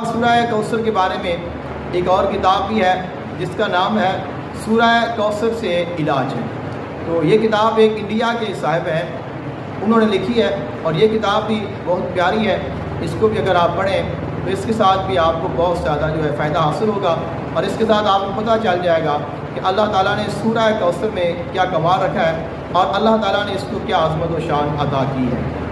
सूरह कौसर के बारे में एक और किताब भी है जिसका नाम है सूरह कौसर से इलाज है। तो ये किताब एक इंडिया के साहिब हैं, उन्होंने लिखी है और ये किताब भी बहुत प्यारी है। इसको भी अगर आप पढ़ें तो इसके साथ भी आपको बहुत ज़्यादा जो है फ़ायदा हासिल होगा और इसके साथ आपको पता चल जाएगा कि अल्लाह ताला ने सूरह कौसर में क्या कमाल रखा है और अल्लाह ताला ने इसको क्या अज़मत व शान अता की है।